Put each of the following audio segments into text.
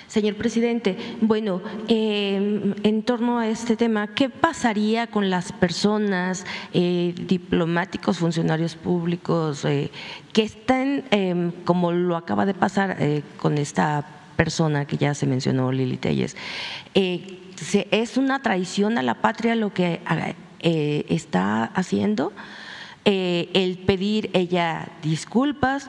Señor presidente, bueno, en torno a este tema, ¿qué pasaría con las personas, diplomáticos, funcionarios públicos, que están, como lo acaba de pasar con esta persona que ya se mencionó, Lili Téllez? ¿Es una traición a la patria lo que está haciendo? El pedir ella disculpas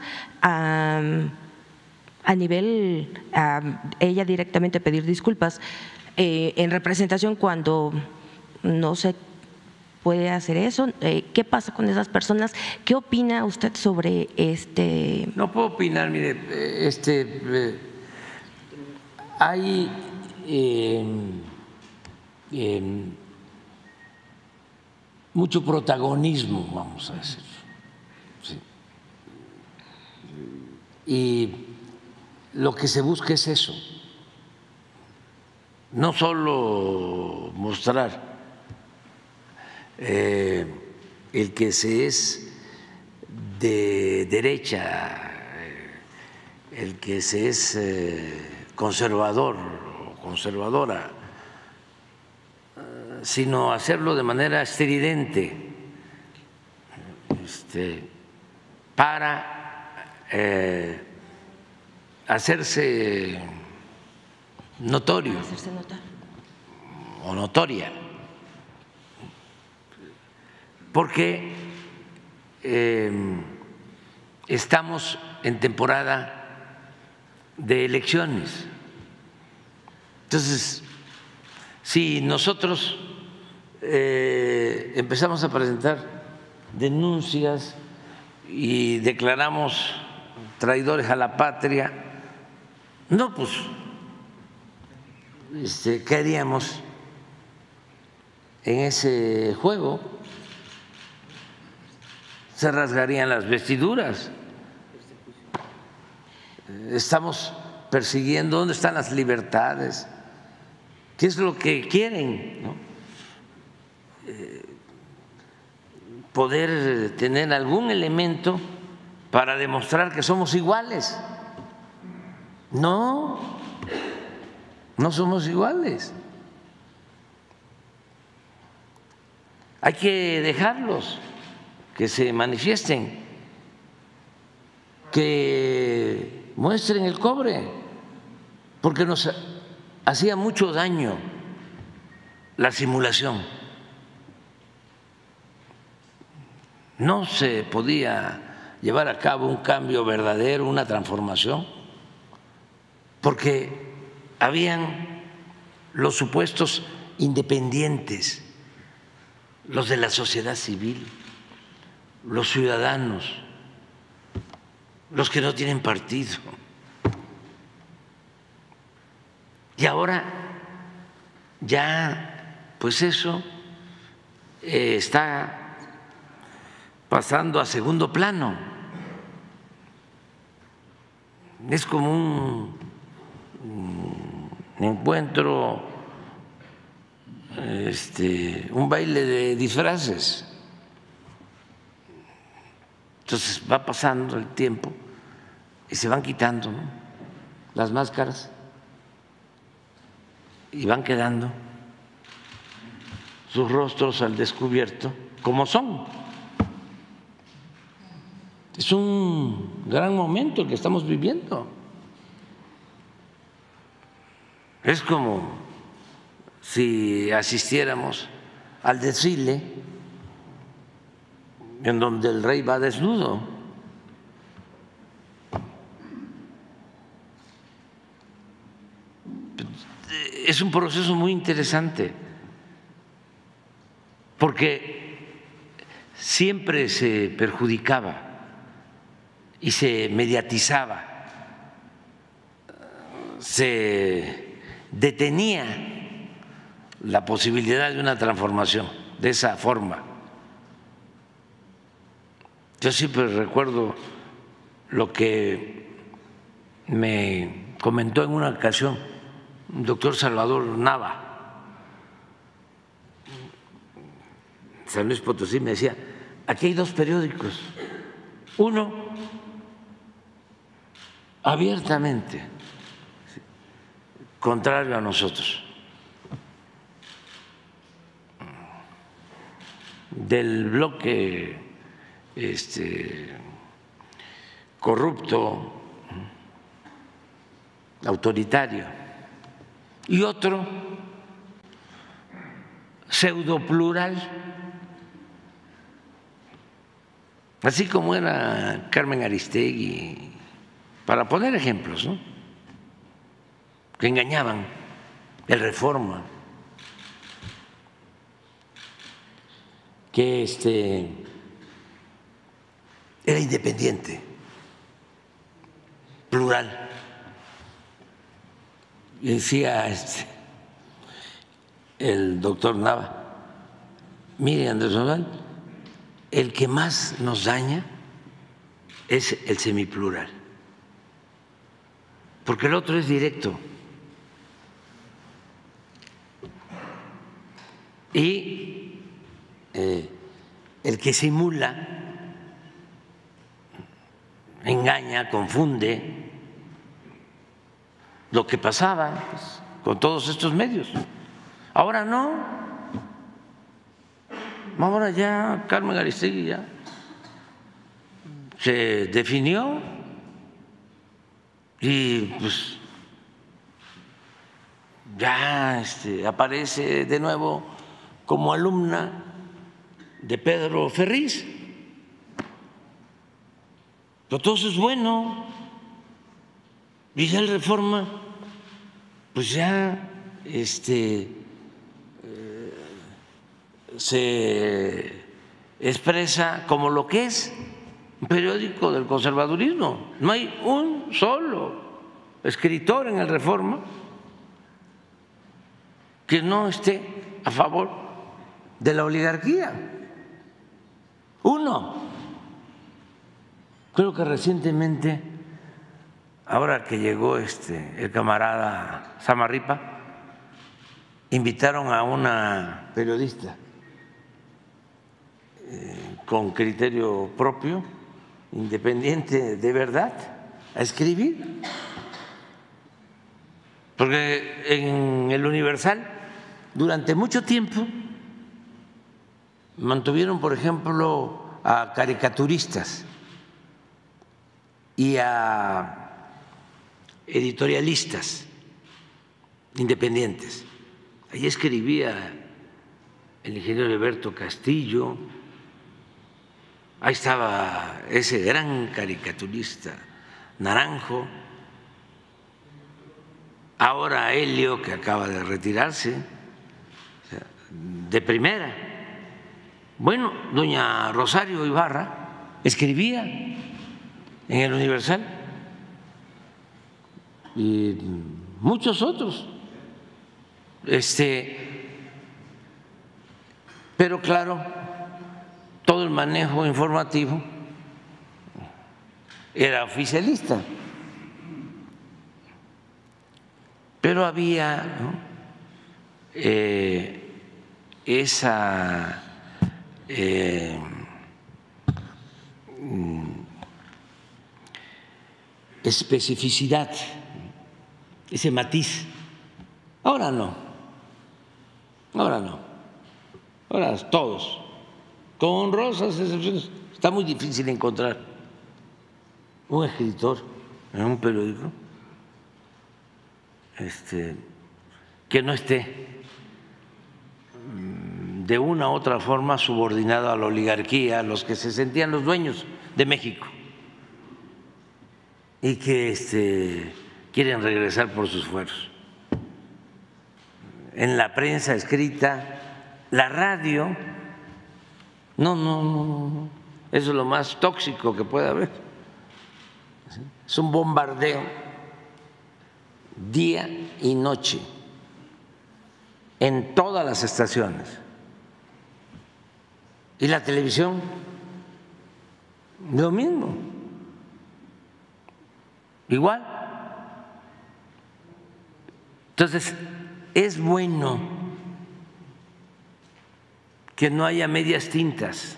a nivel, ella directamente pedir disculpas en representación cuando no se puede hacer eso. ¿Qué pasa con esas personas? ¿Qué opina usted sobre este? No puedo opinar, mire, hay mucho protagonismo, vamos a decir, sí. Y lo que se busca es eso, no solo mostrar el que se es de derecha, el que se es conservador o conservadora, sino hacerlo de manera estridente, para hacerse notorio o notoria, porque estamos en temporada de elecciones. Entonces, si nosotros empezamos a presentar denuncias y declaramos traidores a la patria, no, pues caeríamos en ese juego, se rasgarían las vestiduras. Estamos persiguiendo dónde están las libertades, qué es lo que quieren, ¿no? Poder tener algún elemento para demostrar que somos iguales. No, no somos iguales. Hay que dejarlos que se manifiesten, que muestren el cobre, porque nos hacía mucho daño la simulación. No se podía llevar a cabo un cambio verdadero, una transformación, porque habían los supuestos independientes, los de la sociedad civil, los ciudadanos, los que no tienen partido. Y ahora ya, pues eso está pasando a segundo plano. Es como un encuentro, un baile de disfraces. Entonces va pasando el tiempo y se van quitando, ¿no?, las máscaras y van quedando sus rostros al descubierto como son. Es un gran momento el que estamos viviendo. Es como si asistiéramos al desfile en donde el rey va desnudo. Es un proceso muy interesante porque siempre se perjudicaba y se mediatizaba, se detenía la posibilidad de una transformación de esa forma. Yo siempre recuerdo lo que me comentó en una ocasión el doctor Salvador Nava, San Luis Potosí, me decía: aquí hay dos periódicos, uno abiertamente contrario a nosotros, del bloque corrupto, autoritario, y otro pseudo plural, así como era Carmen Aristegui, para poner ejemplos, ¿no?, que engañaban, el Reforma, que era independiente, plural. Y decía el doctor Nava: mire, Andrés Manuel, el que más nos daña es el semiplural, porque el otro es directo. Y el que simula, engaña, confunde, lo que pasaba pues, con todos estos medios. Ahora no, ahora ya Carmen Aristegui ya se definió y pues ya aparece de nuevo como alumna de Pedro Ferriz. Pero todo eso es bueno. Y ya el Reforma, pues ya se expresa como lo que es, un periódico del conservadurismo. No hay un solo escritor en el Reforma que no esté a favor de la oligarquía. Uno. Creo que recientemente, ahora que llegó el camarada Samarripa, invitaron a una periodista con criterio propio, independiente de verdad, a escribir. Porque en el Universal durante mucho tiempo mantuvieron, por ejemplo, a caricaturistas y a editorialistas independientes. Ahí escribía el ingeniero Alberto Castillo, ahí estaba ese gran caricaturista Naranjo, ahora Helio, que acaba de retirarse, de primera. Bueno, doña Rosario Ibarra escribía en el Universal y muchos otros. Pero claro, todo el manejo informativo era oficialista. Pero había, ¿no?, esa especificidad, ese matiz. Ahora no, ahora todos, con honrosas excepciones. Está muy difícil encontrar un escritor en un periódico que no esté de una u otra forma subordinado a la oligarquía, a los que se sentían los dueños de México y que quieren regresar por sus fueros. En la prensa escrita, la radio, no, eso es lo más tóxico que puede haber. Es un bombardeo día y noche en todas las estaciones. Y la televisión, lo mismo, igual. Entonces, es bueno que no haya medias tintas,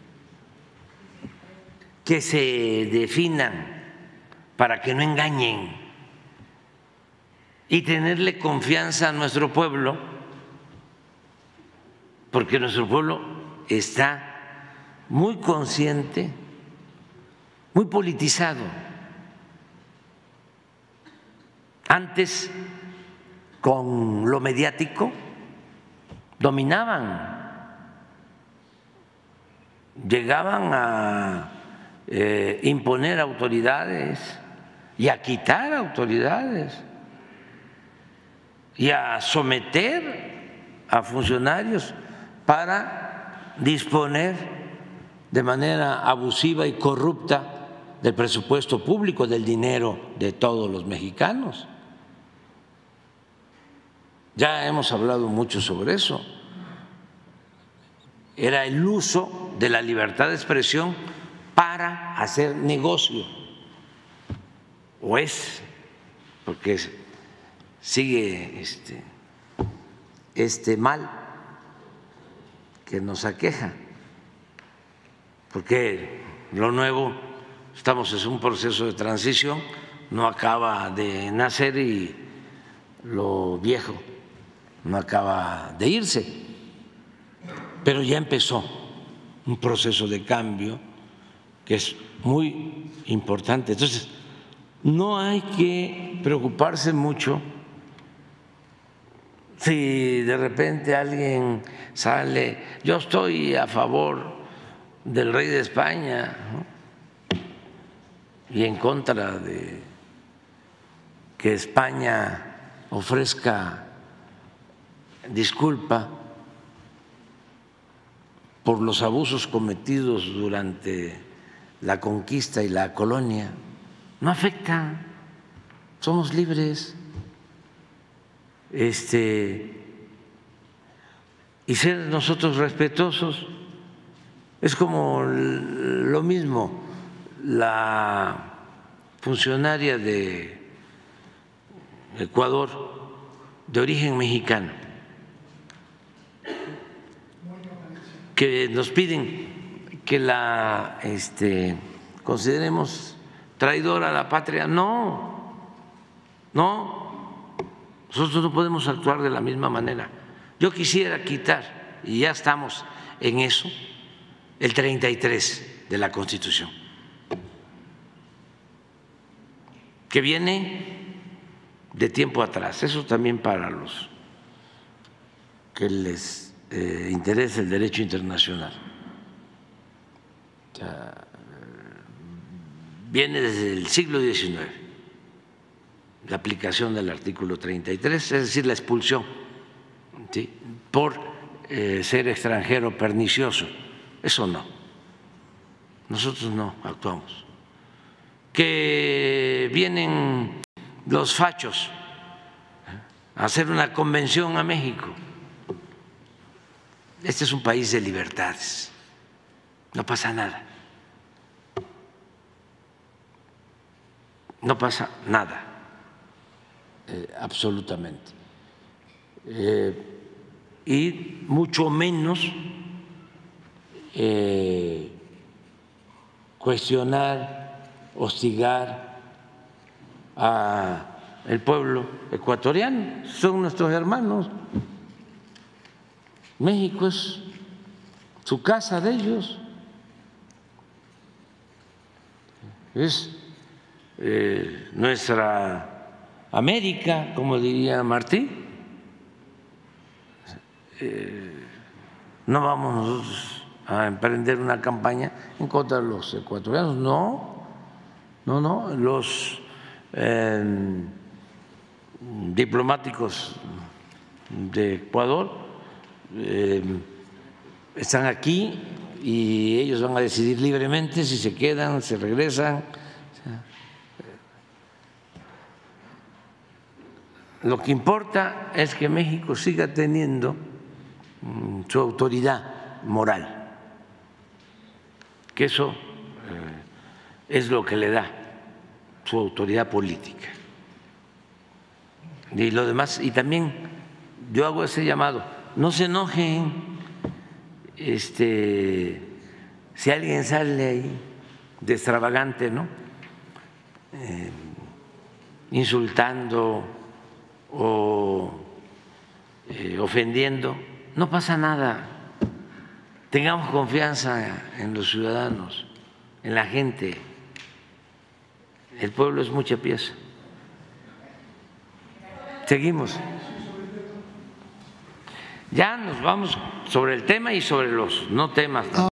que se definan para que no engañen y tenerle confianza a nuestro pueblo, porque nuestro pueblo está muy consciente, muy politizado. Antes, con lo mediático, dominaban, llegaban a imponer autoridades y a quitar autoridades y a someter a funcionarios para disponer de manera abusiva y corrupta del presupuesto público, del dinero de todos los mexicanos. Ya hemos hablado mucho sobre eso. Era el uso de la libertad de expresión para hacer negocio, o es, porque sigue este mal que nos aqueja, porque lo nuevo, estamos en un proceso de transición, no acaba de nacer y lo viejo no acaba de irse, pero ya empezó un proceso de cambio que es muy importante. Entonces, no hay que preocuparse mucho si de repente alguien sale, yo estoy a favor del rey de España, ¿no?, y en contra de que España ofrezca disculpa por los abusos cometidos durante la conquista y la colonia. No afecta, somos libres. Y ser nosotros respetuosos es como lo mismo la funcionaria de Ecuador de origen mexicano que nos piden que la consideremos traidora a la patria. No, nosotros no podemos actuar de la misma manera. Yo quisiera quitar, y ya estamos en eso, el 33 de la Constitución, que viene de tiempo atrás. Eso también para los que les interesa el derecho internacional. O sea, viene desde el siglo XIX, la aplicación del artículo 33, es decir, la expulsión, ¿sí?, por ser extranjero pernicioso. Eso no, nosotros no actuamos. Que vienen los fachos a hacer una convención a México. Este es un país de libertades, no pasa nada. No pasa nada, absolutamente. Y mucho menos cuestionar, hostigar al pueblo ecuatoriano. Son nuestros hermanos. México es su casa de ellos, es nuestra América, como diría Martí. No vamos nosotros a emprender una campaña en contra de los ecuatorianos, no, los diplomáticos de Ecuador están aquí y ellos van a decidir libremente si se quedan, se regresan. Lo que importa es que México siga teniendo su autoridad moral, que eso es lo que le da su autoridad política. Y lo demás, y también yo hago ese llamado, no se enojen si alguien sale ahí de extravagante, ¿no?, insultando o ofendiendo, no pasa nada. Tengamos confianza en los ciudadanos, en la gente. El pueblo es mucha pieza. Seguimos. Ya nos vamos sobre el tema y sobre los no temas.